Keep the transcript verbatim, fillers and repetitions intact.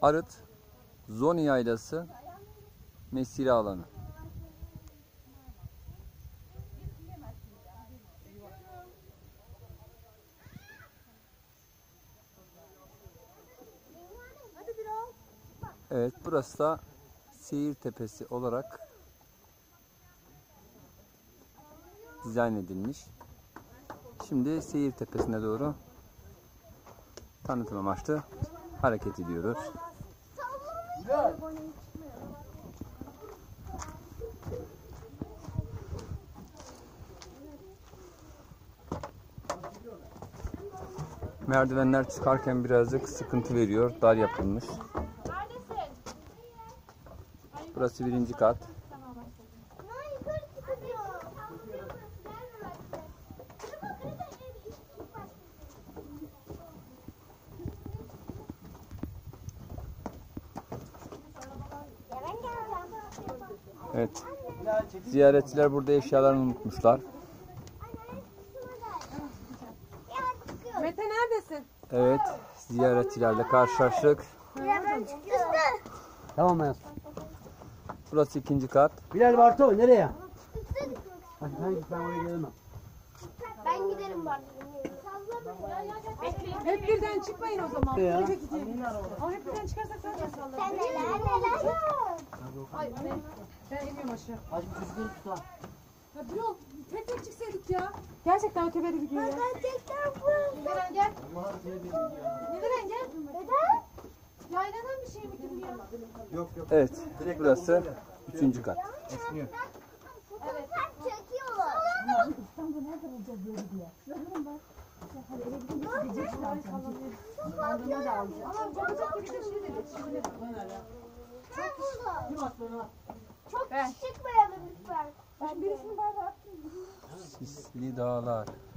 Arıt Zoni Yaylası mesire alanı. Evet, burası da Seyir Tepesi olarak dizayn edilmiş. Şimdi Seyir Tepesi'ne doğru tanıtım amaçlı hareket ediyoruz. Merdivenler çıkarken birazcık sıkıntı veriyor. Dar yapılmış. Burası birinci kat. Evet. Ziyaretçiler burada eşyalarını unutmuşlar. Mete neredesin? Evet. Ziyaretçilerle karşılaştık. Tamam Ayaz. Burası ikinci kat. Bilal Barto nereye? Hadi ben git, ben oraya gelemem. Ben giderim bak. Hep birden çıkmayın o zaman. Ya. Önce gidelim. Ama hep birden çıkarsak zaten sallarız. Sen neler neler. Ay ben, ben iniyorum aşağı. Hadi bir kızgın tut ha. Ya bir yol tek tek çıksaydık ya. Gerçekten öteberi gidiyor ya. Gerçekten bu. Neden gel? Neden gel? Neden? Yaylanan bir şey mi gibi ya? Yok yok. Evet. Burası üçüncü kat. Esmiyor. Evet. Çekiyorlar. Ama yapacak gibi de şey dedi. Şimdi Ben burada. Kim attı onu? Çok Ben. çıkmayalım lütfen. ben birisini bardağı attım. Sisli dağlar.